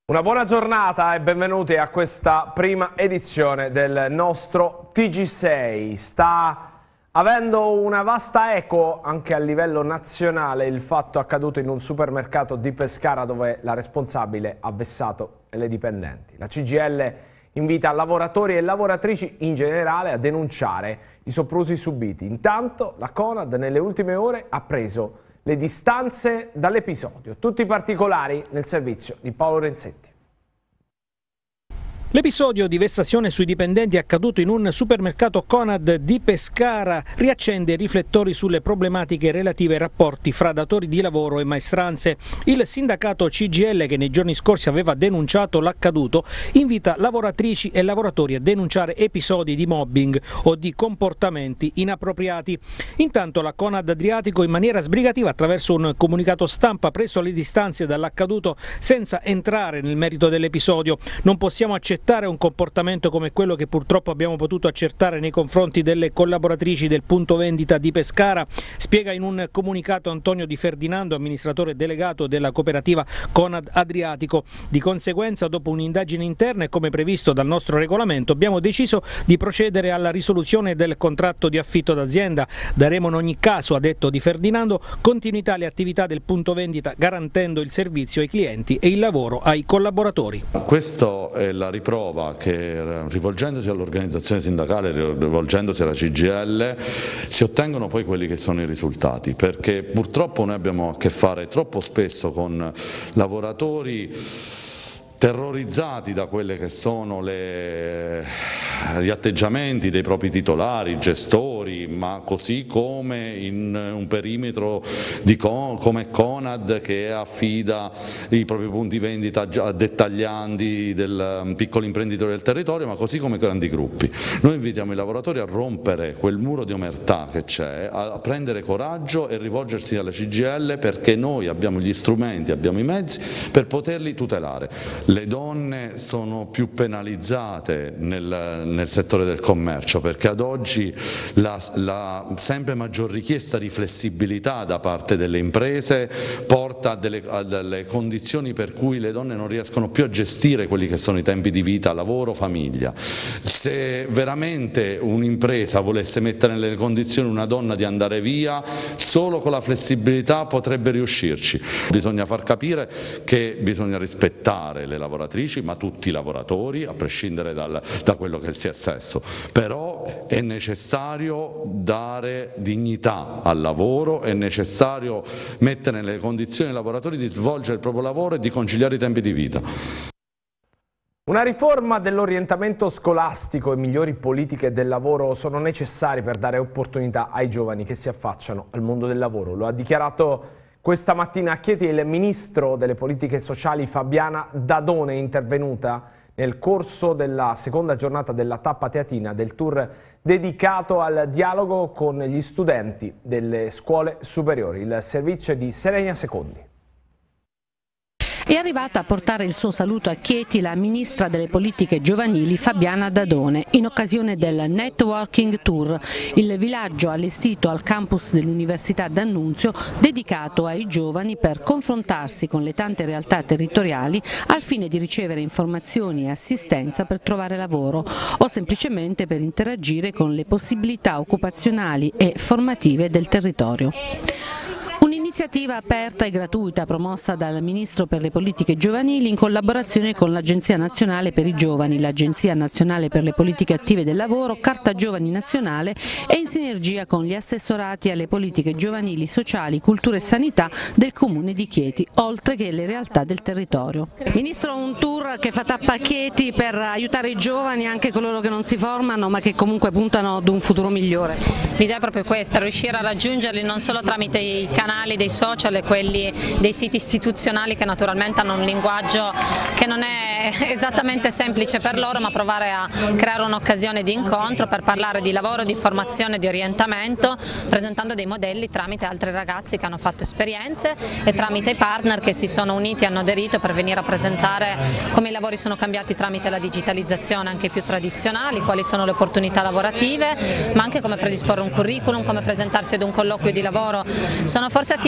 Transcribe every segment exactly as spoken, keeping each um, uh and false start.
Una buona giornata e benvenuti a questa prima edizione del nostro T G sei. Sta avendo una vasta eco anche a livello nazionale il fatto accaduto in un supermercato di Pescara dove la responsabile ha vessato le dipendenti. La C G I L invita lavoratori e lavoratrici in generale a denunciare i soprusi subiti. Intanto la Conad nelle ultime ore ha preso le distanze dall'episodio. Tutti i particolari nel servizio di Paolo Renzetti. L'episodio di vessazione sui dipendenti accaduto in un supermercato Conad di Pescara riaccende i riflettori sulle problematiche relative ai rapporti fra datori di lavoro e maestranze. Il sindacato C G I L, che nei giorni scorsi aveva denunciato l'accaduto, invita lavoratrici e lavoratori a denunciare episodi di mobbing o di comportamenti inappropriati. Intanto la Conad Adriatico, in maniera sbrigativa, attraverso un comunicato stampa, ha preso le distanze dall'accaduto senza entrare nel merito dell'episodio. Non possiamo accettare un comportamento come quello che purtroppo abbiamo potuto accertare nei confronti delle collaboratrici del punto vendita di Pescara, spiega in un comunicato Antonio Di Ferdinando, amministratore delegato della cooperativa Conad Adriatico. Di conseguenza, dopo un'indagine interna e come previsto dal nostro regolamento, abbiamo deciso di procedere alla risoluzione del contratto di affitto d'azienda. Daremo in ogni caso, ha detto Di Ferdinando, continuità alle attività del punto vendita, garantendo il servizio ai clienti e il lavoro ai collaboratori. Questo è la riprova che, rivolgendosi all'organizzazione sindacale, rivolgendosi alla C G I L, si ottengono poi quelli che sono i risultati, perché purtroppo noi abbiamo a che fare troppo spesso con lavoratori terrorizzati da quelli che sono le, gli atteggiamenti dei propri titolari, gestori, ma così come in un perimetro di Con, come Conad, che affida i propri punti vendita a dettaglianti del piccoli imprenditori del territorio, ma così come grandi gruppi. Noi invitiamo i lavoratori a rompere quel muro di omertà che c'è, a prendere coraggio e rivolgersi alla C G I L, perché noi abbiamo gli strumenti, abbiamo i mezzi per poterli tutelare. Le donne sono più penalizzate nel, nel settore del commercio, perché ad oggi la, la sempre maggior richiesta di flessibilità da parte delle imprese porta a delle, a delle condizioni per cui le donne non riescono più a gestire quelli che sono i tempi di vita, lavoro, famiglia. Se veramente un'impresa volesse mettere nelle condizioni una donna di andare via, solo con la flessibilità potrebbe riuscirci. Bisogna far capire che bisogna rispettare le lavoratrici, ma tutti i lavoratori, a prescindere dal, da quello che sia il sesso. Però è necessario dare dignità al lavoro, è necessario mettere nelle condizioni i lavoratori di svolgere il proprio lavoro e di conciliare i tempi di vita. Una riforma dell'orientamento scolastico e migliori politiche del lavoro sono necessari per dare opportunità ai giovani che si affacciano al mondo del lavoro. Lo ha dichiarato questa mattina a Chieti il ministro delle politiche sociali Fabiana Dadone, intervenuta nel corso della seconda giornata della tappa teatina del tour dedicato al dialogo con gli studenti delle scuole superiori. Il servizio è di Serenia Secondi. È arrivata a portare il suo saluto a Chieti la ministra delle politiche giovanili Fabiana Dadone in occasione del Networking Tour, il villaggio allestito al campus dell'Università d'Annunzio dedicato ai giovani per confrontarsi con le tante realtà territoriali al fine di ricevere informazioni e assistenza per trovare lavoro o semplicemente per interagire con le possibilità occupazionali e formative del territorio. Un'iniziativa aperta e gratuita promossa dal Ministro per le politiche giovanili in collaborazione con l'Agenzia Nazionale per i Giovani, l'Agenzia Nazionale per le politiche attive del lavoro, Carta Giovani Nazionale e in sinergia con gli assessorati alle politiche giovanili, sociali, cultura e sanità del Comune di Chieti, oltre che le realtà del territorio. Ministro, un tour che fa tappa a Chieti per aiutare i giovani, anche coloro che non si formano ma che comunque puntano ad un futuro migliore. L'idea è proprio questa, riuscire a raggiungerli non solo tramite i canali dei social e quelli dei siti istituzionali, che naturalmente hanno un linguaggio che non è esattamente semplice per loro, ma provare a creare un'occasione di incontro per parlare di lavoro, di formazione, di orientamento, presentando dei modelli tramite altri ragazzi che hanno fatto esperienze e tramite i partner che si sono uniti e hanno aderito per venire a presentare come i lavori sono cambiati tramite la digitalizzazione anche più tradizionali, quali sono le opportunità lavorative, ma anche come predisporre un curriculum, come presentarsi ad un colloquio di lavoro. Sono forse attività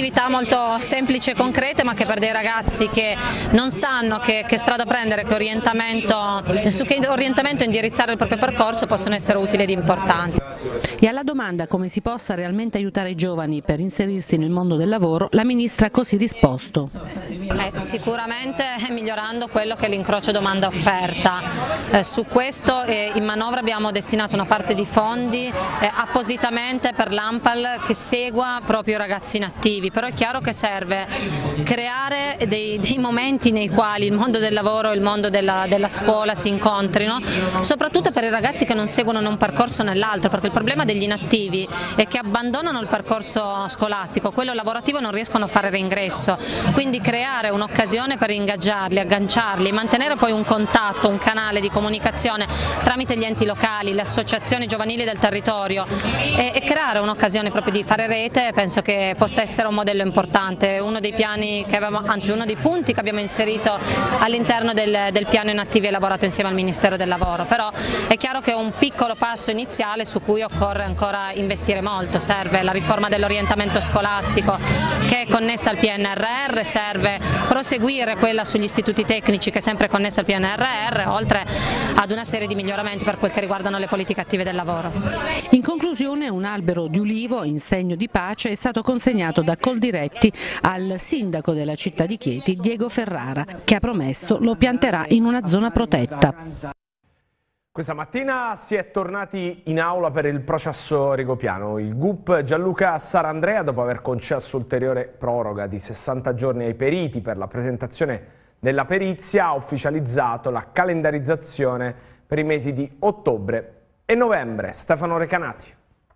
attività molto semplici e concrete, ma che per dei ragazzi che non sanno che, che strada prendere, che orientamento, su che orientamento indirizzare il proprio percorso, possono essere utili ed importanti. E alla domanda come si possa realmente aiutare i giovani per inserirsi nel mondo del lavoro, la Ministra ha così risposto. Eh, sicuramente migliorando quello che è l'incrocio domanda-offerta. Eh, su questo eh, in manovra abbiamo destinato una parte di fondi eh, appositamente per l'ANPAL che segua proprio i ragazzi inattivi, però è chiaro che serve creare dei, dei momenti nei quali il mondo del lavoro e il mondo della, della scuola si incontrino, soprattutto per i ragazzi che non seguono né un percorso né l'altro, perché il problema degli inattivi è che abbandonano il percorso scolastico, quello lavorativo non riescono a fare reingresso, quindi creare un'occasione per ingaggiarli, agganciarli, mantenere poi un contatto, un canale di comunicazione tramite gli enti locali, le associazioni giovanili del territorio e, e creare un'occasione proprio di fare rete, penso che possa essere un modello importante, uno dei piani che avevamo, anzi uno dei punti che abbiamo inserito all'interno del, del piano inattivi elaborato insieme al Ministero del Lavoro, però è chiaro che è un piccolo passo iniziale su cui occorre ancora investire molto, serve la riforma dell'orientamento scolastico che è connessa al P N R R, serve proseguire quella sugli istituti tecnici che è sempre connessa al P N R R, oltre ad una serie di miglioramenti per quel che riguardano le politiche attive del lavoro. In conclusione, un albero di ulivo in segno di pace è stato consegnato da Coldiretti al sindaco della città di Chieti, Diego Ferrara, che ha promesso lo pianterà in una zona protetta. Questa mattina si è tornati in aula per il processo Rigopiano. Il G U P Gianluca Sarandrea, dopo aver concesso ulteriore proroga di sessanta giorni ai periti per la presentazione della perizia, ha ufficializzato la calendarizzazione per i mesi di ottobre e novembre. Stefano Recanati.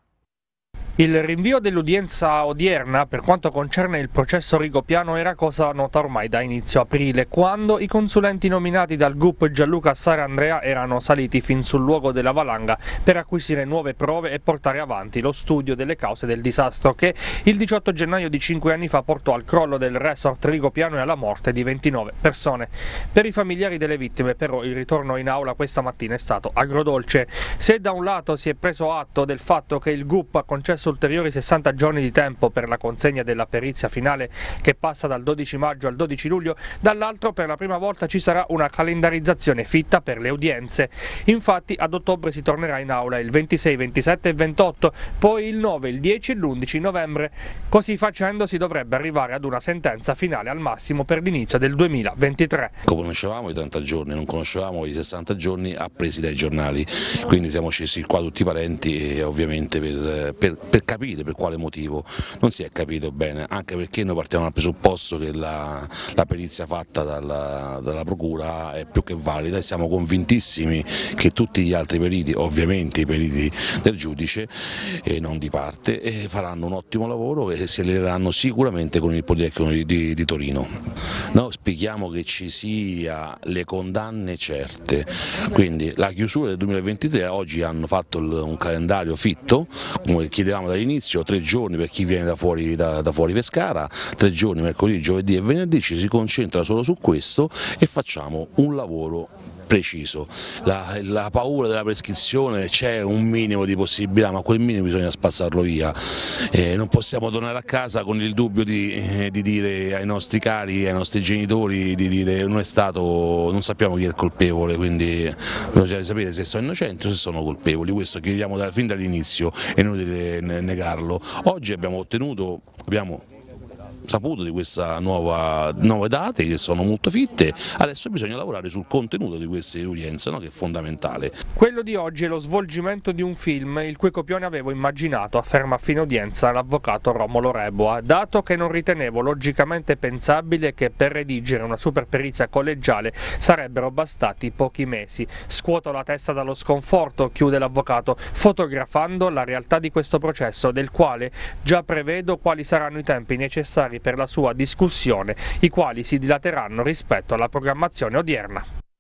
Il rinvio dell'udienza odierna per quanto concerne il processo Rigopiano era cosa nota ormai da inizio aprile, quando i consulenti nominati dal G U P Gianluca Sarandrea erano saliti fin sul luogo della valanga per acquisire nuove prove e portare avanti lo studio delle cause del disastro che il diciotto gennaio di cinque anni fa portò al crollo del resort Rigopiano e alla morte di ventinove persone. Per i familiari delle vittime però il ritorno in aula questa mattina è stato agrodolce. Se da un lato si è preso atto del fatto che il G U P ha concesso ulteriori sessanta giorni di tempo per la consegna della perizia finale che passa dal dodici maggio al dodici luglio, dall'altro per la prima volta ci sarà una calendarizzazione fitta per le udienze. Infatti ad ottobre si tornerà in aula il ventisei, ventisette e ventotto, poi il nove, il dieci e l'undici novembre. Così facendo si dovrebbe arrivare ad una sentenza finale al massimo per l'inizio del duemilaventitré. Conoscevamo i trenta giorni, non conoscevamo i sessanta giorni appresi dai giornali, quindi siamo scesi qua tutti i parenti e ovviamente per, per per capire per quale motivo non si è capito bene, anche perché noi partiamo dal presupposto che la, la perizia fatta dalla, dalla procura è più che valida e siamo convintissimi che tutti gli altri periti, ovviamente i periti del giudice e non di parte, e faranno un ottimo lavoro e si alleneranno sicuramente con il Politecnico di, di, di Torino. Noi spieghiamo che ci sia le condanne certe, quindi la chiusura del duemilaventitré, oggi hanno fatto il, un calendario fitto, come chiedevamo dall'inizio, tre giorni per chi viene da fuori, da, da fuori Pescara, tre giorni mercoledì, giovedì e venerdì, ci si concentra solo su questo e facciamo un lavoro preciso. La, la paura della prescrizione, c'è un minimo di possibilità, ma quel minimo bisogna spazzarlo via. Eh, non possiamo tornare a casa con il dubbio di, eh, di dire ai nostri cari, ai nostri genitori, di dire non è stato, non sappiamo chi è il colpevole, quindi bisogna sapere se sono innocenti o se sono colpevoli. Questo chiediamo da, fin dall'inizio, è inutile negarlo. Oggi abbiamo ottenuto, abbiamo saputo di queste nuove date che sono molto fitte, adesso bisogna lavorare sul contenuto di queste udienze, no? Che è fondamentale. Quello di oggi è lo svolgimento di un film il cui copione avevo immaginato, afferma a fine udienza l'avvocato Romolo Reboa, dato che non ritenevo logicamente pensabile che per redigere una superperizia collegiale sarebbero bastati pochi mesi. Scuoto la testa dallo sconforto, chiude l'avvocato, fotografando la realtà di questo processo, del quale già prevedo quali saranno i tempi necessari per la sua discussione, i quali si dilateranno rispetto alla programmazione odierna.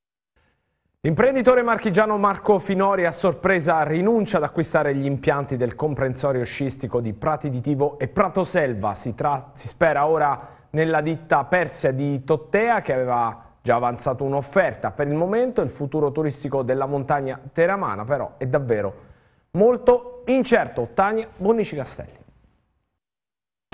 L'imprenditore marchigiano Marco Finori a sorpresa rinuncia ad acquistare gli impianti del comprensorio scistico di Prati di Tivo e Pratoselva. Si, si spera ora nella ditta Persia di Tottea, che aveva già avanzato un'offerta. Per il momento il futuro turistico della montagna teramana però è davvero molto incerto. Tania Bonnici Castelli.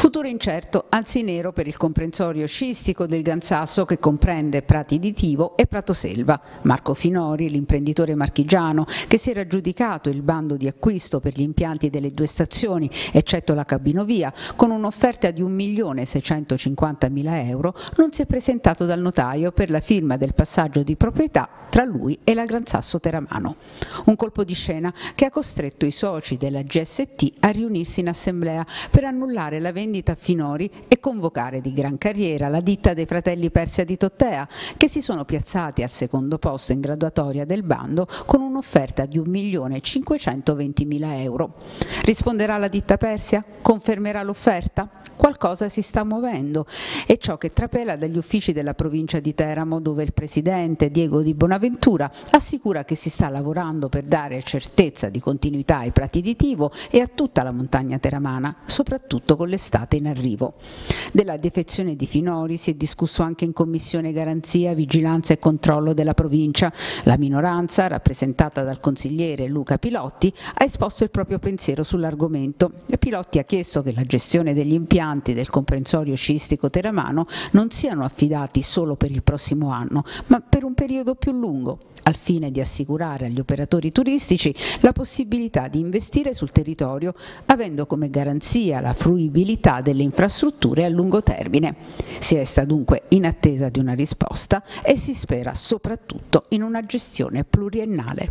Futuro incerto, anzi nero per il comprensorio sciistico del Gran Sasso che comprende Prati di Tivo e Pratoselva. Marco Finori, l'imprenditore marchigiano che si era aggiudicato il bando di acquisto per gli impianti delle due stazioni, eccetto la cabinovia, con un'offerta di un milione seicentocinquantamila euro, non si è presentato dal notaio per la firma del passaggio di proprietà tra lui e la Gran Sasso Teramano. Un colpo di scena che ha costretto i soci della G S T a riunirsi in assemblea per annullare la vendita a Finori e convocare di gran carriera la ditta dei fratelli Persia di Tottea, che si sono piazzati al secondo posto in graduatoria del bando con un'offerta di un milione cinquecentoventimila euro. Risponderà la ditta Persia? Confermerà l'offerta? Qualcosa si sta muovendo, è ciò che trapela dagli uffici della provincia di Teramo, dove il presidente Diego Di Bonaventura assicura che si sta lavorando per dare certezza di continuità ai Prati di Tivo e a tutta la montagna teramana, soprattutto con l'estate in arrivo. Della defezione di Finori si è discusso anche in Commissione Garanzia, Vigilanza e Controllo della provincia. La minoranza, rappresentata dal consigliere Luca Pilotti, ha esposto il proprio pensiero sull'argomento. Pilotti ha chiesto che la gestione degli impianti del comprensorio sciistico teramano non siano affidati solo per il prossimo anno, ma per un periodo più lungo, al fine di assicurare agli operatori turistici la possibilità di investire sul territorio, avendo come garanzia la fruibilità delle infrastrutture a lungo termine. Si resta dunque in attesa di una risposta e si spera soprattutto in una gestione pluriennale.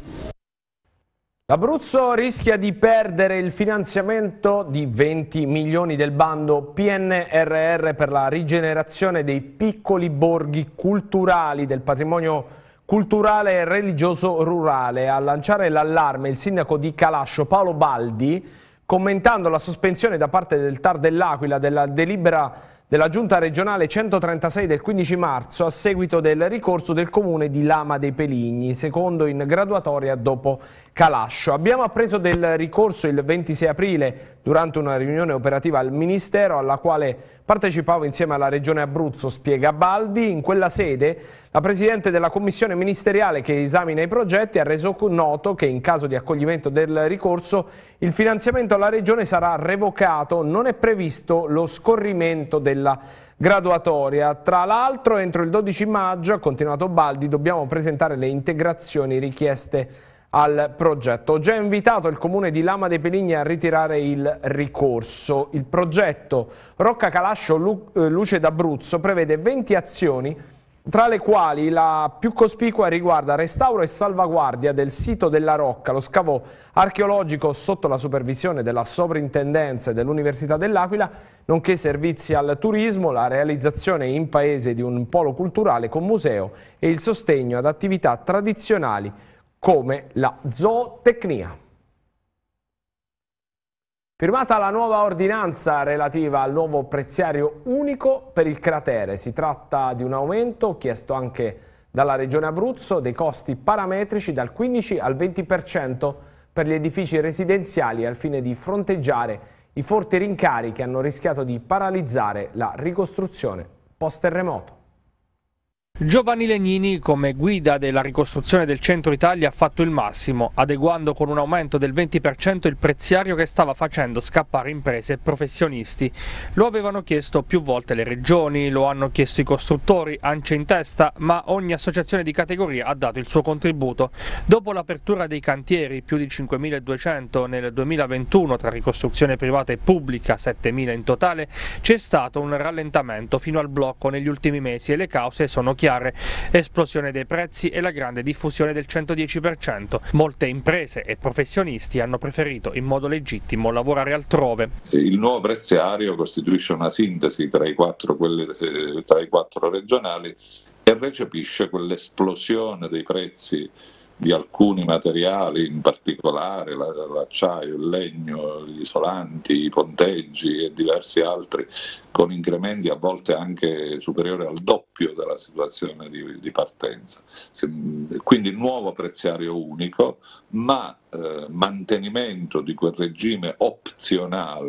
L'Abruzzo rischia di perdere il finanziamento di venti milioni del bando P N R R per la rigenerazione dei piccoli borghi culturali del patrimonio culturale e religioso rurale. A lanciare l'allarme il sindaco di Calascio Paolo Baldi, commentando la sospensione da parte del T A R dell'Aquila della delibera della Giunta regionale centotrentasei del quindici marzo a seguito del ricorso del comune di Lama dei Peligni, secondo in graduatoria dopo Calascio. Abbiamo appreso del ricorso il ventisei aprile durante una riunione operativa al Ministero alla quale partecipavo insieme alla Regione Abruzzo, spiega Baldi. In quella sede la Presidente della Commissione ministeriale che esamina i progetti ha reso noto che in caso di accoglimento del ricorso il finanziamento alla Regione sarà revocato, non è previsto lo scorrimento della graduatoria. Tra l'altro entro il dodici maggio, ha continuato Baldi, dobbiamo presentare le integrazioni richieste al progetto. Ho già invitato il comune di Lama dei Peligni a ritirare il ricorso. Il progetto Rocca Calascio Luce d'Abruzzo prevede venti azioni, tra le quali la più cospicua riguarda restauro e salvaguardia del sito della Rocca, lo scavo archeologico sotto la supervisione della Soprintendenza e dell'Università dell'Aquila, nonché servizi al turismo, la realizzazione in paese di un polo culturale con museo e il sostegno ad attività tradizionali come la zootecnia. Firmata la nuova ordinanza relativa al nuovo preziario unico per il cratere. Si tratta di un aumento chiesto anche dalla Regione Abruzzo dei costi parametrici dal quindici al venti per cento per gli edifici residenziali al fine di fronteggiare i forti rincari che hanno rischiato di paralizzare la ricostruzione post-terremoto. Giovanni Legnini, come guida della ricostruzione del centro Italia, ha fatto il massimo, adeguando con un aumento del venti per cento il preziario che stava facendo scappare imprese e professionisti. Lo avevano chiesto più volte le regioni, lo hanno chiesto i costruttori, ance in testa, ma ogni associazione di categoria ha dato il suo contributo. Dopo l'apertura dei cantieri, più di cinquemiladuecento nel duemilaventuno tra ricostruzione privata e pubblica, settemila in totale, c'è stato un rallentamento fino al blocco negli ultimi mesi e le cause sono chiare. Esplosione dei prezzi e la grande diffusione del centodieci per cento. Molte imprese e professionisti hanno preferito in modo legittimo lavorare altrove. Il nuovo preziario costituisce una sintesi tra i quattro, quelli, eh, tra i quattro regionali e recepisce quell'esplosione dei prezzi di alcuni materiali, in particolare l'acciaio, il legno, gli isolanti, i ponteggi e diversi altri, con incrementi a volte anche superiori al doppio della situazione di, di partenza. Quindi nuovo preziario unico, ma eh, mantenimento di quel regime opzionale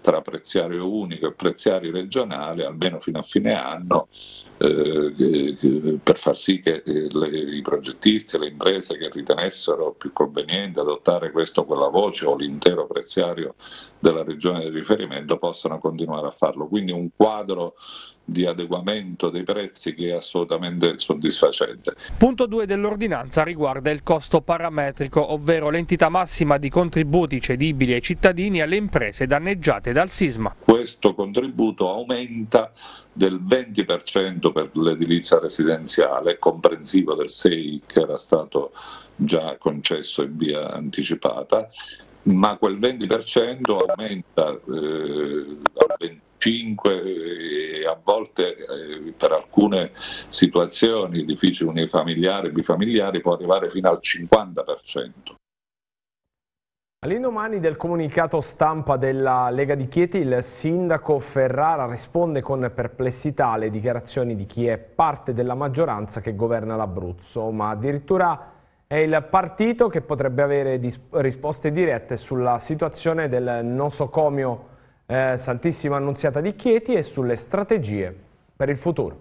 tra preziario unico e preziari regionali, almeno fino a fine anno, eh, per far sì che eh, le, i progettisti e le imprese che ritenessero più conveniente adottare questo o quella voce o l'intero preziario della regione di riferimento possano continuare a farlo. Quindi un quadro di adeguamento dei prezzi che è assolutamente soddisfacente. Punto due dell'ordinanza riguarda il costo parametrico, ovvero l'entità massima di contributi cedibili ai cittadini e alle imprese danneggiate dal sisma. Questo contributo aumenta del venti per cento per l'edilizia residenziale, comprensivo del sei che era stato già concesso in via anticipata, ma quel venti per cento aumenta eh, al venticinque per cento e a volte eh, per alcune situazioni edifici unifamiliari, bifamiliari può arrivare fino al cinquanta per cento. All'indomani del comunicato stampa della Lega di Chieti, il sindaco Ferrara risponde con perplessità alle dichiarazioni di chi è parte della maggioranza che governa l'Abruzzo, ma addirittura è il partito che potrebbe avere risposte dirette sulla situazione del nosocomio eh, Santissima Annunziata di Chieti e sulle strategie per il futuro.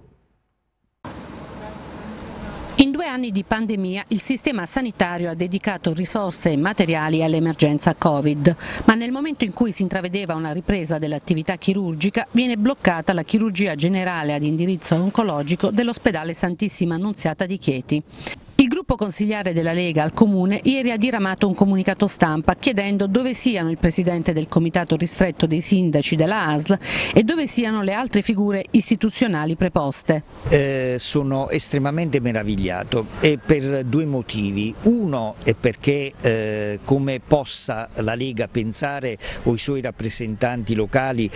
In due anni di pandemia il sistema sanitario ha dedicato risorse e materiali all'emergenza Covid, ma nel momento in cui si intravedeva una ripresa dell'attività chirurgica viene bloccata la chirurgia generale ad indirizzo oncologico dell'ospedale Santissima Annunziata di Chieti. Il gruppo consigliare della Lega al Comune ieri ha diramato un comunicato stampa chiedendo dove siano il presidente del comitato ristretto dei sindaci della A S L e dove siano le altre figure istituzionali preposte. Eh, sono estremamente meravigliato e per due motivi. Uno è perché eh, come possa la Lega pensare o i suoi rappresentanti locali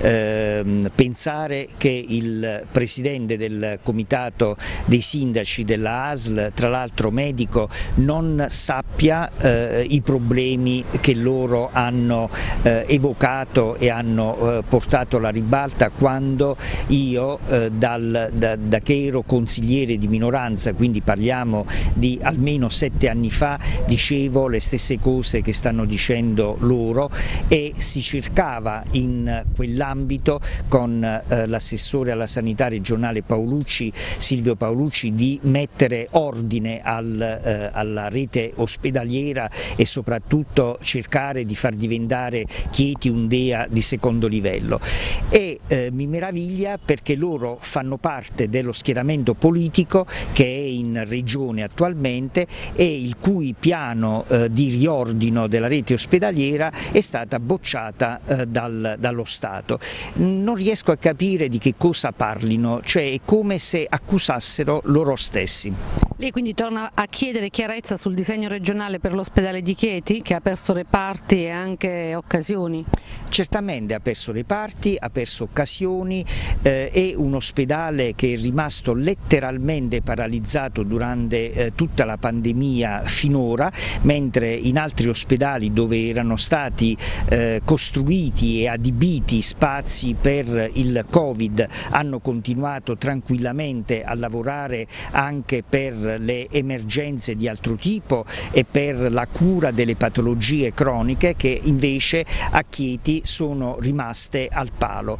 eh, pensare che il presidente del comitato dei sindaci della A S L, tra l'altro medico, non sappia eh, i problemi che loro hanno eh, evocato e hanno eh, portato alla ribalta quando io eh, dal, da, da che ero consigliere di minoranza, quindi parliamo di almeno sette anni fa, dicevo le stesse cose che stanno dicendo loro e si cercava in quell'ambito con eh, l'assessore alla sanità regionale Paolucci, Silvio Paolucci, di mettere ordine Al, eh, alla rete ospedaliera e soprattutto cercare di far diventare Chieti un DEA di secondo livello e eh, mi meraviglia perché loro fanno parte dello schieramento politico che è in regione attualmente e il cui piano eh, di riordino della rete ospedaliera è stata bocciata eh, dal, dallo Stato. Non riesco a capire di che cosa parlino, cioè è come se accusassero loro stessi. Lei quindi torna a chiedere chiarezza sul disegno regionale per l'ospedale di Chieti, che ha perso reparti e anche occasioni? Certamente ha perso reparti, ha perso occasioni, eh, è un ospedale che è rimasto letteralmente paralizzato durante eh, tutta la pandemia finora, mentre in altri ospedali dove erano stati eh, costruiti e adibiti spazi per il Covid hanno continuato tranquillamente a lavorare anche per le emergenze di altro tipo e per la cura delle patologie croniche che invece a Chieti sono rimaste al palo.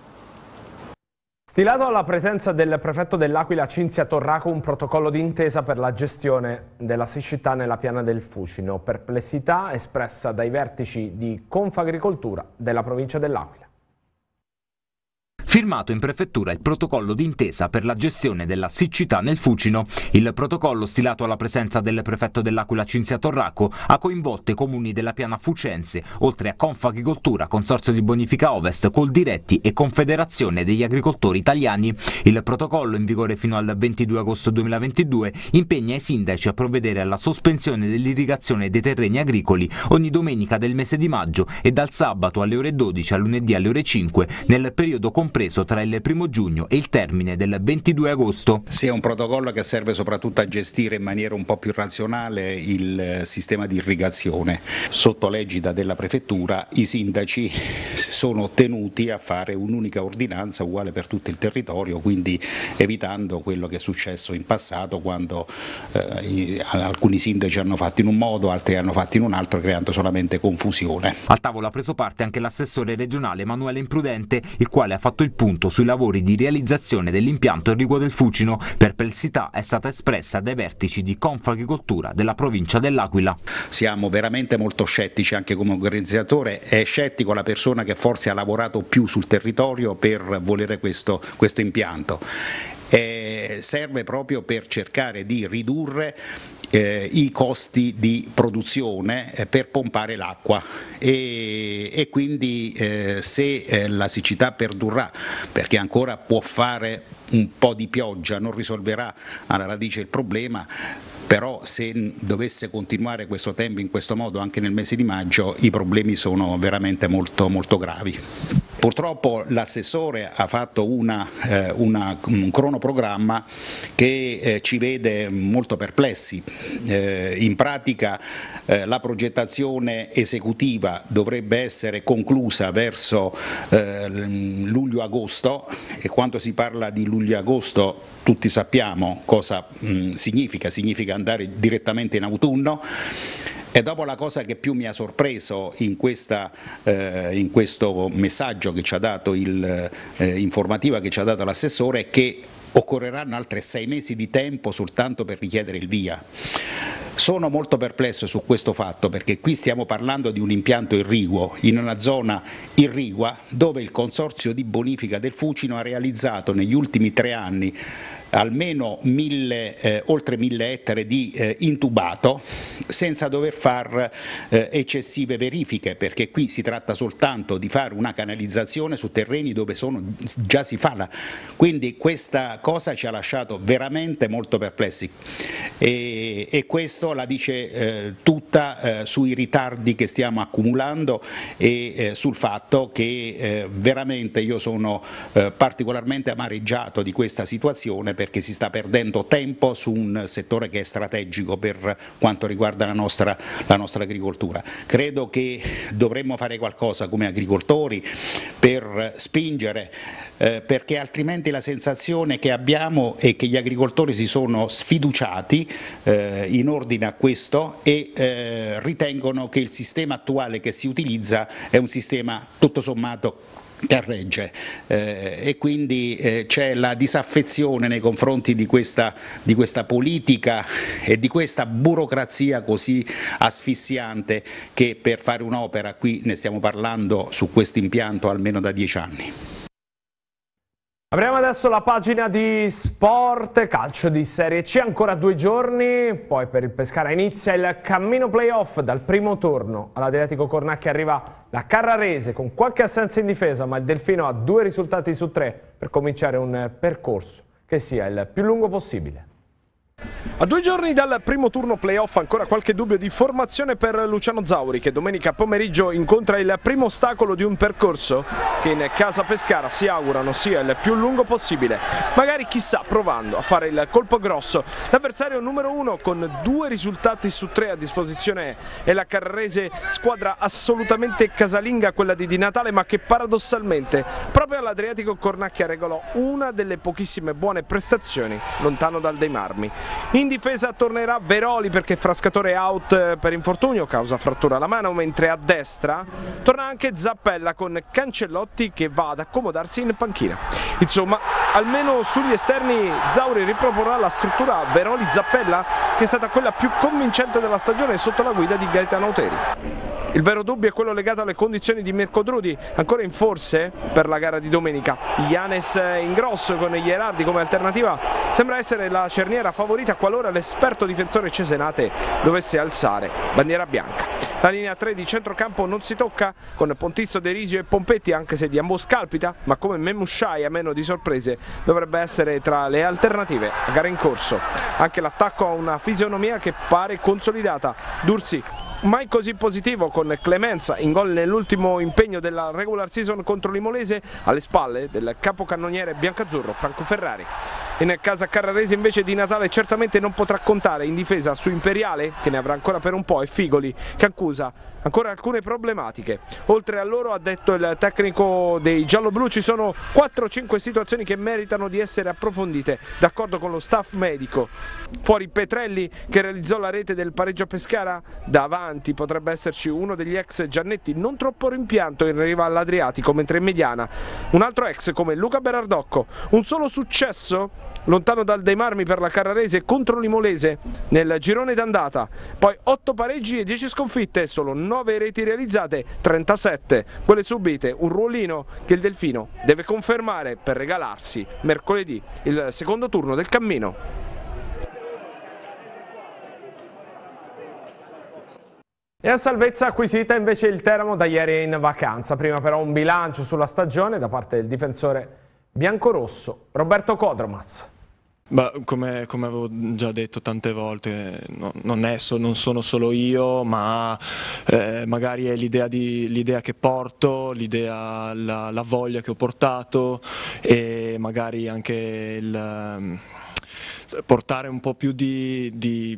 Stilato alla presenza del prefetto dell'Aquila Cinzia Torraco un protocollo d'intesa per la gestione della siccità nella piana del Fucino, perplessità espressa dai vertici di Confagricoltura della provincia dell'Aquila. Firmato in prefettura il protocollo d'intesa per la gestione della siccità nel Fucino. Il protocollo, stilato alla presenza del prefetto dell'Aquila Cinzia Torraco, ha coinvolto i comuni della piana fucense, oltre a Confagricoltura, Consorzio di Bonifica Ovest, Coldiretti e Confederazione degli Agricoltori Italiani. Il protocollo, in vigore fino al ventidue agosto duemilaventidue, impegna i sindaci a provvedere alla sospensione dell'irrigazione dei terreni agricoli ogni domenica del mese di maggio e dal sabato alle ore dodici al lunedì alle ore cinque nel periodo compreso compreso tra il primo giugno e il termine del ventidue agosto. Sì, è un protocollo che serve soprattutto a gestire in maniera un po' più razionale il sistema di irrigazione. Sotto l'egida della prefettura i sindaci sono tenuti a fare un'unica ordinanza uguale per tutto il territorio, quindi evitando quello che è successo in passato quando eh, alcuni sindaci hanno fatto in un modo, altri hanno fatto in un altro, creando solamente confusione. Al tavolo ha preso parte anche l'assessore regionale Emanuele Imprudente, il quale ha fatto il punto sui lavori di realizzazione dell'impianto irriguo del Fucino. Perplessità è stata espressa dai vertici di Confagricoltura della provincia dell'Aquila. Siamo veramente molto scettici anche come organizzatore, è scettico la persona che forse ha lavorato più sul territorio per volere questo, questo impianto. Eh, serve proprio per cercare di ridurre eh, i costi di produzione eh, per pompare l'acqua e, e quindi eh, se eh, la siccità perdurrà, perché ancora può fare un po' di pioggia, non risolverà alla radice il problema, però se dovesse continuare questo tempo in questo modo anche nel mese di maggio i problemi sono veramente molto, molto gravi. Purtroppo l'assessore ha fatto una, eh, una, un cronoprogramma che eh, ci vede molto perplessi. Eh, in pratica eh, la progettazione esecutiva dovrebbe essere conclusa verso eh, luglio-agosto e quando si parla di luglio-agosto tutti sappiamo cosa mh, significa, significa andare direttamente in autunno. E dopo la cosa che più mi ha sorpreso in, questa, eh, in questo messaggio che ci ha dato, il, eh, informativa che ci ha dato l'assessore, è che occorreranno altre sei mesi di tempo soltanto per richiedere il via. Sono molto perplesso su questo fatto perché qui stiamo parlando di un impianto irriguo in una zona irrigua dove il Consorzio di Bonifica del Fucino ha realizzato negli ultimi tre anni almeno mille, eh, oltre mille ettari di eh, intubato senza dover far eh, eccessive verifiche, perché qui si tratta soltanto di fare una canalizzazione su terreni dove sono, già si fa la, quindi questa cosa ci ha lasciato veramente molto perplessi e, e questo la dice eh, tutta eh, sui ritardi che stiamo accumulando e eh, sul fatto che eh, veramente io sono eh, particolarmente amareggiato di questa situazione perché si sta perdendo tempo su un settore che è strategico per quanto riguarda la nostra, la nostra agricoltura. Credo che dovremmo fare qualcosa come agricoltori per spingere Eh, perché altrimenti la sensazione che abbiamo è che gli agricoltori si sono sfiduciati eh, in ordine a questo e eh, ritengono che il sistema attuale che si utilizza è un sistema tutto sommato che regge eh, e quindi eh, c'è la disaffezione nei confronti di questa, di questa politica e di questa burocrazia così asfissiante che per fare un'opera, qui ne stiamo parlando su questo impianto almeno da dieci anni. Apriamo adesso la pagina di sport, calcio di Serie C, ancora due giorni, poi per il Pescara inizia il cammino playoff. Dal primo turno all'Adriatico Cornacchia arriva la Carrarese con qualche assenza in difesa, ma il Delfino ha due risultati su tre per cominciare un percorso che sia il più lungo possibile. A due giorni dal primo turno playoff ancora qualche dubbio di formazione per Luciano Zauri, che domenica pomeriggio incontra il primo ostacolo di un percorso che in casa Pescara si augurano sia il più lungo possibile, magari chissà provando a fare il colpo grosso. L'avversario numero uno con due risultati su tre a disposizione è la Carrarese, squadra assolutamente casalinga quella di Di Natale, ma che paradossalmente proprio all'Adriatico Cornacchia regolò una delle pochissime buone prestazioni lontano dal Dei Marmi. In difesa tornerà Veroli perché Frascatore è out per infortunio causa frattura alla mano, mentre a destra torna anche Zappella con Cancellotti che va ad accomodarsi in panchina. Insomma, almeno sugli esterni Zauri riproporrà la struttura Veroli-Zappella che è stata quella più convincente della stagione sotto la guida di Gaetano Auteri. Il vero dubbio è quello legato alle condizioni di Mirko Drudi, ancora in forse per la gara di domenica. Ianes in grosso con Ierardi come alternativa sembra essere la cerniera favorita qualora l'esperto difensore Cesenate dovesse alzare bandiera bianca. La linea tre di centrocampo non si tocca con Pontisso, De Risio e Pompetti, anche se Diambo scalpita, ma come Memushai a meno di sorprese dovrebbe essere tra le alternative a gara in corso. Anche l'attacco ha una fisionomia che pare consolidata. Dursi mai così positivo, con Clemenza in gol nell'ultimo impegno della regular season contro l'Imolese, alle spalle del capocannoniere biancazzurro Franco Ferrari. In casa carrarese invece Di Natale certamente non potrà contare in difesa su Imperiale, che ne avrà ancora per un po', e Figoli, che accusa ancora alcune problematiche. Oltre a loro, ha detto il tecnico dei gialloblu, ci sono quattro cinque situazioni che meritano di essere approfondite, d'accordo con lo staff medico. Fuori Petrelli, che realizzò la rete del pareggio a Pescara, davanti potrebbe esserci uno degli ex Giannetti non troppo rimpianto in riva all'Adriatico, mentre in mediana un altro ex come Luca Berardocco. Un solo successo lontano dal dei marmi per la Carrarese contro l'Imolese nel girone d'andata, poi otto pareggi e dieci sconfitte, solo nove reti realizzate, trentasette quelle subite, un ruolino che il Delfino deve confermare per regalarsi mercoledì il secondo turno del cammino. E a salvezza acquisita invece il Teramo, da ieri è in vacanza. Prima però un bilancio sulla stagione da parte del difensore biancorosso Roberto Codromaz. Beh, come, come avevo già detto tante volte, no, non, è so, non sono solo io, ma eh, magari è l'idea l'idea che porto, l'idea, la, la voglia che ho portato, e magari anche il portare un po' più di, di,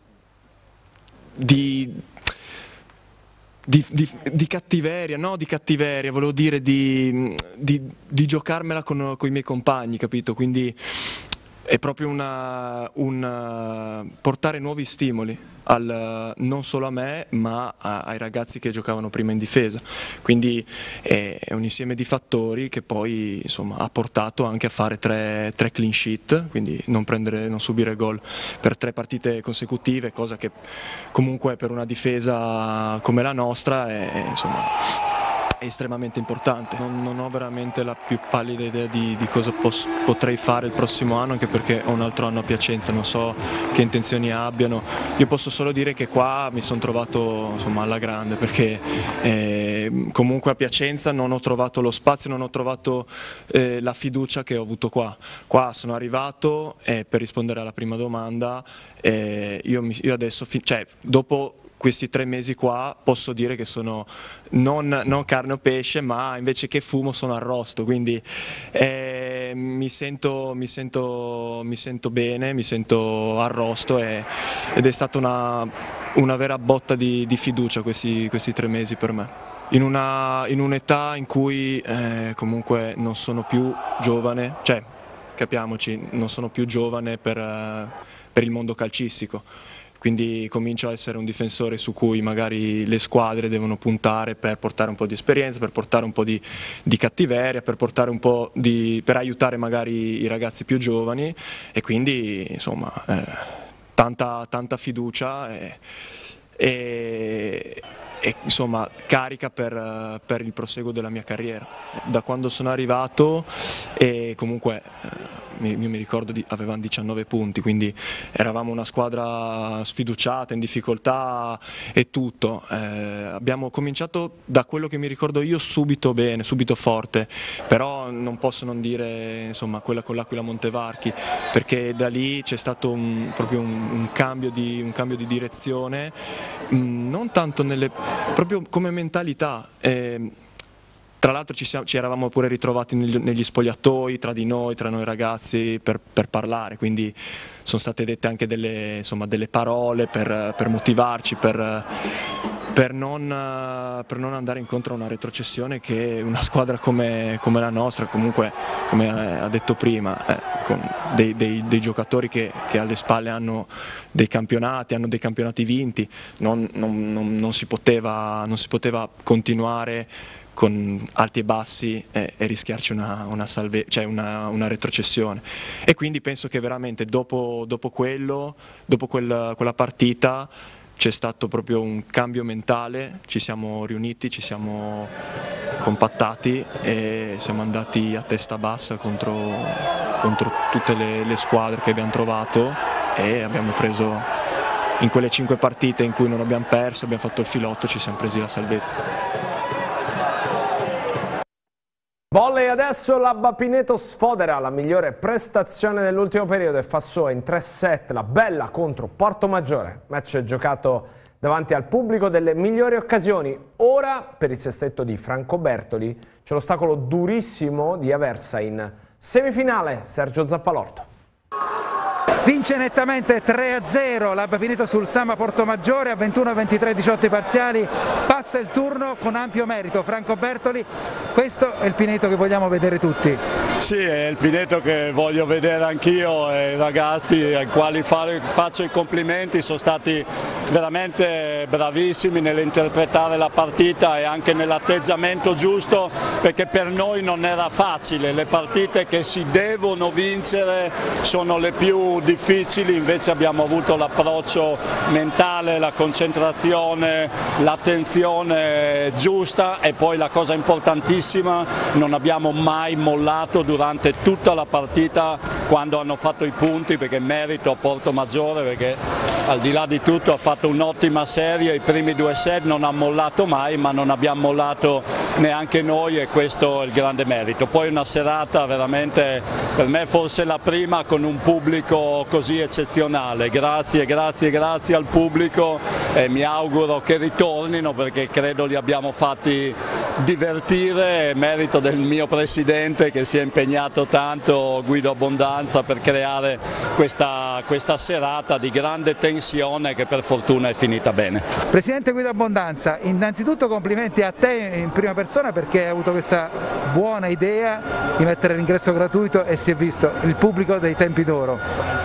di Di, di, di cattiveria, no di cattiveria, volevo dire di, di, di giocarmela con, con i miei compagni, capito? Quindi è proprio una, un portare nuovi stimoli, al, non solo a me ma a, ai ragazzi che giocavano prima in difesa, quindi è, è un insieme di fattori che poi insomma ha portato anche a fare tre, tre clean sheet, quindi non, prendere, non subire gol per tre partite consecutive, cosa che comunque per una difesa come la nostra è, insomma, è estremamente importante. Non, non ho veramente la più pallida idea di, di cosa pos, potrei fare il prossimo anno, anche perché ho un altro anno a Piacenza, non so che intenzioni abbiano. Io posso solo dire che qua mi sono trovato insomma alla grande, perché eh, comunque a Piacenza non ho trovato lo spazio, non ho trovato eh, la fiducia che ho avuto qua. Qua sono arrivato e, per rispondere alla prima domanda, eh, io, mi, io adesso, cioè, dopo questi tre mesi qua posso dire che sono non, non carne o pesce, ma invece che fumo sono arrosto, quindi eh, mi, sento, mi, sento, mi sento bene, mi sento arrosto, e, ed è stata una, una vera botta di, di fiducia questi, questi tre mesi per me. In una, in un'età in cui eh, comunque non sono più giovane, cioè capiamoci, non sono più giovane per, eh, per il mondo calcistico. Quindi comincio a essere un difensore su cui magari le squadre devono puntare per portare un po' di esperienza, per portare un po' di, di cattiveria, per, portare un po' di, per aiutare magari i ragazzi più giovani, e quindi insomma eh, tanta, tanta fiducia e, e, e insomma carica per, per il proseguo della mia carriera. Da quando sono arrivato, e comunque eh, io mi ricordo di, avevamo diciannove punti, quindi eravamo una squadra sfiduciata, in difficoltà e tutto. Eh, abbiamo cominciato, da quello che mi ricordo io, subito bene, subito forte, però non posso non dire insomma quella con l'Aquila Montevarchi, perché da lì c'è stato un, proprio un, un, cambio di, un cambio di direzione, mh, non tanto nelle, proprio come mentalità. Eh, Tra l'altro ci, ci eravamo pure ritrovati negli, negli spogliatoi, tra di noi, tra noi ragazzi, per, per parlare, quindi sono state dette anche delle, insomma, delle parole per, per motivarci, per, per, non, per non andare incontro a una retrocessione che una squadra come, come la nostra, comunque come ha detto prima, eh, con dei, dei, dei giocatori che, che alle spalle hanno dei campionati, hanno dei campionati vinti, non, non, non, non, si, poteva, non si poteva continuare con alti e bassi e, e rischiarci una, una, salve, cioè una, una retrocessione, e quindi penso che veramente dopo, dopo quello, dopo quel, quella partita c'è stato proprio un cambio mentale, ci siamo riuniti, ci siamo compattati e siamo andati a testa bassa contro, contro tutte le, le squadre che abbiamo trovato, e abbiamo preso, in quelle cinque partite in cui non abbiamo perso, abbiamo fatto il filotto, ci siamo presi la salvezza. Volley adesso, l'Abba Pineto sfodera la migliore prestazione dell'ultimo periodo e fa sua in tre set la bella contro Portomaggiore. Match giocato da davanti al pubblico delle migliori occasioni. Ora per il sestetto di Franco Bertoli c'è l'ostacolo durissimo di Aversa in semifinale. Sergio Zappalorto. Vince nettamente tre a zero l'Abba Pineto sul Sama Portomaggiore a ventuno a ventitré diciotto i parziali, passa il turno con ampio merito Franco Bertoli. Questo è il Pineto che vogliamo vedere tutti. Sì, è il Pineto che voglio vedere anch'io, e i ragazzi ai quali fare, faccio i complimenti, sono stati veramente bravissimi nell'interpretare la partita e anche nell'atteggiamento giusto, perché per noi non era facile, le partite che si devono vincere sono le più difficili, invece abbiamo avuto l'approccio mentale, la concentrazione, l'attenzione giusta e poi la cosa importantissima, non abbiamo mai mollato durante tutta la partita quando hanno fatto i punti, perché merito a Portomaggiore, perché al di là di tutto ha fatto un'ottima serie, i primi due set non ha mollato mai, ma non abbiamo mollato neanche noi e questo è il grande merito. Poi una serata veramente, per me forse la prima con un pubblico così eccezionale, grazie, grazie, grazie al pubblico e mi auguro che ritornino perché credo li abbiamo fatti divertire, merito del mio presidente che si è impegnato tanto, Guido Abbondanza, per creare questa, questa serata di grande tensione che per fortuna è finita bene. Presidente Guido Abbondanza, innanzitutto complimenti a te in prima persona perché hai avuto questa buona idea di mettere l'ingresso gratuito e si è visto il pubblico dei tempi d'oro.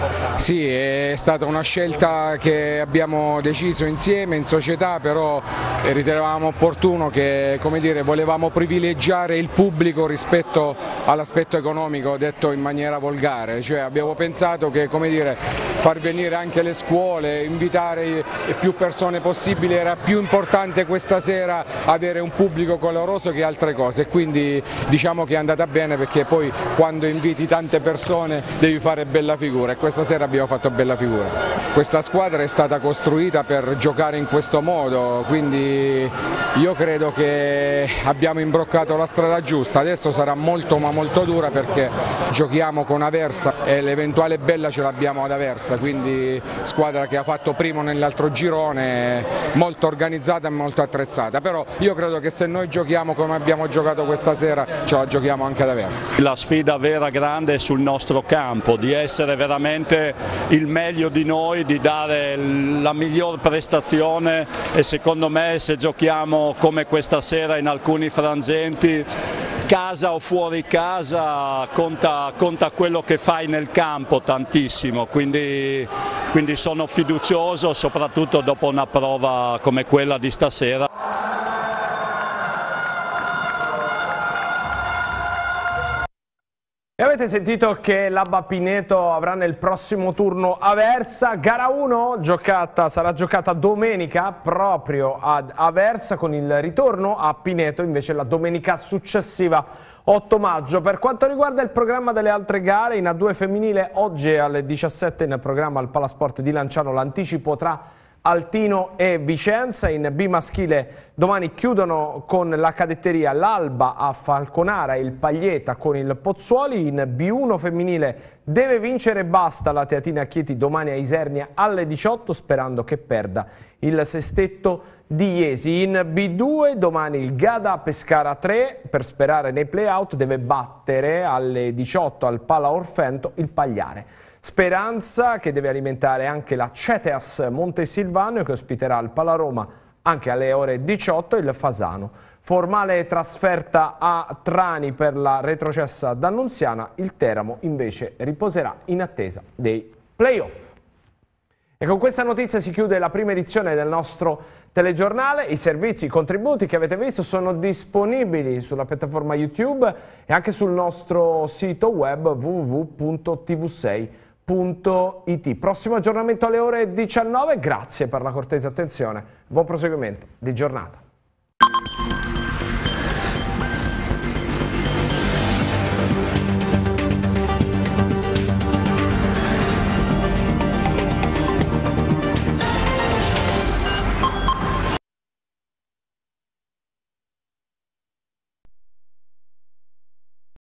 Sì, è stata una scelta che abbiamo deciso insieme in società, però ritenevamo opportuno che, come dire, volevamo privilegiare il pubblico rispetto all'aspetto economico, detto in maniera volgare, cioè abbiamo pensato che, come dire, far venire anche le scuole, invitare più persone possibili, era più importante questa sera avere un pubblico caloroso che altre cose, e quindi diciamo che è andata bene perché poi quando inviti tante persone devi fare bella figura e questa sera abbiamo fatto bella figura. Questa squadra è stata costruita per giocare in questo modo, quindi io credo che abbiamo imbroccato la strada giusta. Adesso sarà molto ma molto dura perché giochiamo con Aversa e l'eventuale bella ce l'abbiamo ad Aversa, quindi squadra che ha fatto primo nell'altro girone, molto organizzata e molto attrezzata, però io credo che se noi giochiamo come abbiamo giocato questa sera ce la giochiamo anche ad Aversa. La sfida vera grande è sul nostro campo, di essere veramente il meglio di noi, di dare la miglior prestazione e secondo me se giochiamo come questa sera in alcuni frangenti, casa o fuori casa, conta, conta quello che fai nel campo tantissimo, quindi, quindi sono fiducioso soprattutto dopo una prova come quella di stasera. E avete sentito che l'Abba Pineto avrà nel prossimo turno Aversa, gara uno giocata, sarà giocata domenica proprio ad Aversa con il ritorno a Pineto invece la domenica successiva otto maggio. Per quanto riguarda il programma delle altre gare, in A due femminile oggi alle diciassette in programma al Palasport di Lanciano l'anticipo tra Altino e Vicenza. In B maschile domani chiudono con la cadetteria l'Alba a Falconara e il Paglieta con il Pozzuoli. In B uno femminile deve vincere basta la Teatina Chieti domani a Isernia alle diciotto sperando che perda il sestetto di Iesi. In B due domani il Gada Pescara tre per sperare nei play-out deve battere alle diciotto al Pala Orfento il Pagliare. Speranza che deve alimentare anche la Ceteas Montesilvano che ospiterà al Palaroma anche alle ore diciotto il Fasano. Formale trasferta a Trani per la retrocessa d'Annunziana, il Teramo invece riposerà in attesa dei play-off. E con questa notizia si chiude la prima edizione del nostro telegiornale. I servizi, i contributi che avete visto sono disponibili sulla piattaforma YouTube e anche sul nostro sito web w w w punto t v sei punto i t. Prossimo aggiornamento alle ore diciannove, grazie per la cortese attenzione, buon proseguimento di giornata.